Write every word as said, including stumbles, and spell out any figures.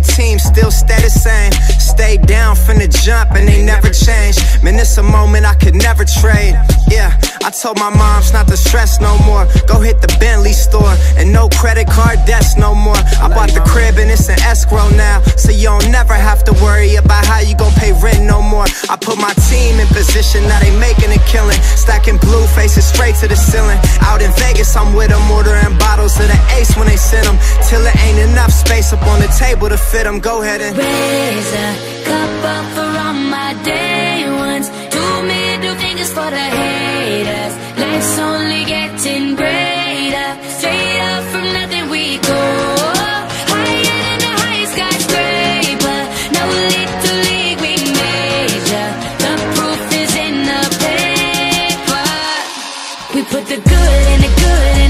team still stay the same. Stay down from the jump and they never change. Man, it's a moment I could never trade. Yeah, I told my moms not to stress no more. Go hit the Bentley store and no credit card debts no more. I bought the crib and it's an escrow now, so you don't never have to worry about how you gon' pay rent no more. I put my team in position, now they making a killing. Stacking blue faces straight to the ceiling. Out in Vegas, I'm with them, ordering bottles of the Ace when they send them, till it ain't enough space up on the table to fit them. Go ahead and raise a cup up for all my day ones. Two middle fingers for the haters. Life's only getting greater. Straight up from nothing we go. Higher than the highest skyscraper. No little league we major. The proof is in the paper. We put the good in the good in